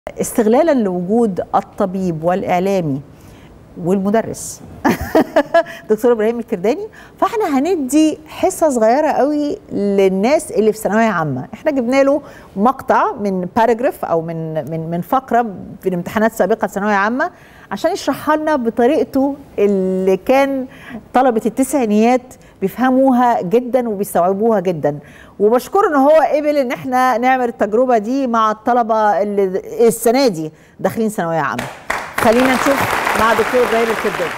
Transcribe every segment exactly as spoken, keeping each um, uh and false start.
استغلالا لوجود الطبيب والإعلامي والمدرس دكتور إبراهيم الكرداني، فاحنا هندي حصة صغيرة قوي للناس اللي في ثانوية عامة. احنا جبنا له مقطع من باراجراف او من من من فقرة في الامتحانات السابقة ثانوية عامة عشان يشرحها لنا بطريقته اللي كان طلبة التسعينيات بيفهموها جدا وبيستوعبوها جدا. وبشكره ان هو قبل ان احنا نعمل التجربة دي مع الطلبة اللي السنة دي داخلين ثانوية عامة. خلينا نشوف مع دكتور إبراهيم الكرداني.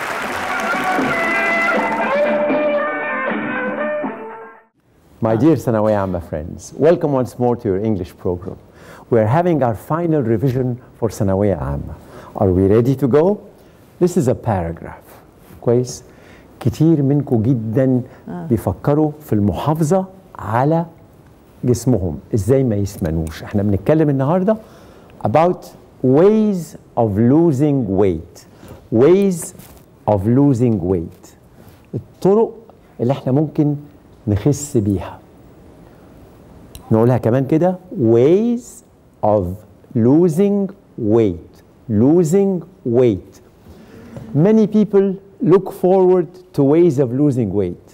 My dear ثانوية عامة friends, welcome once more to your English program. We are having our final revision for ثانوية عامة. Are we ready to go? This is a paragraph. كويس؟ كتير منكم جدا آه. بيفكروا في المحافظة على جسمهم، ازاي ما يسمنوش. احنا بنتكلم النهاردة about ways of losing weight. ways of losing weight. الطرق اللي احنا ممكن نخس بيها. نقولها كمان كده ways of losing weight. losing weight. Many people look forward to ways of losing weight.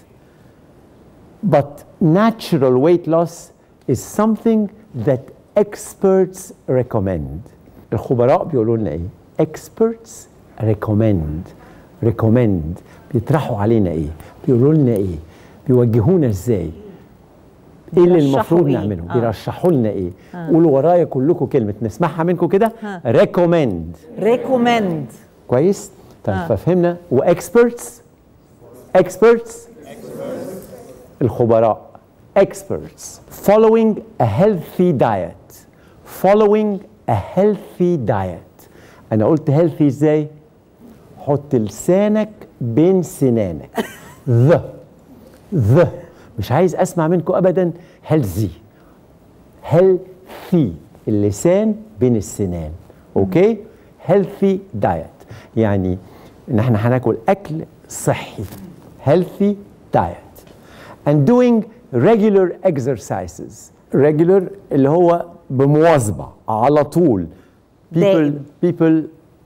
But natural weight loss is something that experts recommend. الخبراء بيقولوا لنا ايه؟ experts recommend. recommend بيطرحوا علينا ايه؟ بيقولوا لنا ايه؟ بيوجهونا ازاي؟ ايه اللي المفروض إيه؟ نعمله؟ آه. بيرشحوا لنا ايه؟ آه. قولوا ورايا كلكم كلمه نسمعها منكم كده. recommend. recommend. كويس؟ طيب آه. ففهمنا. واكسبرتس experts الخبراء experts following a healthy diet. following a healthy diet. أنا قلت healthy إزاي؟ حط لسانك بين سنانك. the the مش عايز أسمع منكم أبدا healthy. healthy اللسان بين السنان. أوكي؟ healthy diet يعني إن إحنا هناكل أكل صحي. healthy diet and doing regular exercises. regular اللي هو بمواظبة على طول. people people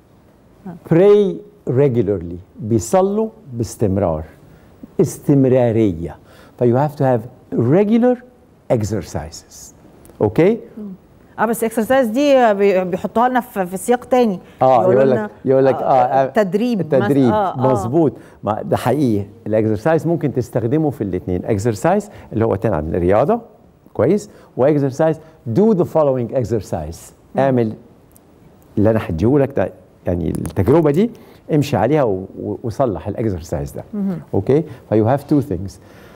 pray regularly. بيصلوا باستمرار. استمرارية. ف you have to have regular exercises. اوكي؟ اه بس الاكسرسايز دي بيحطوها لنا في, في سياق تاني. اه يقول لك يقول لك اه التدريب. التدريب آه مظبوط. آه. ده حقيقي. الاكسرسايز ممكن تستخدمه في الاثنين. اكسرسايز اللي هو تلعب الرياضة كويس، واكسرسايز do the following exercise. اعمل اللي انا هديهولك ده، يعني التجربه دي امشي عليها وصلح الاكسرسايز ده. اوكي؟ فيو هاف تو ثينجز.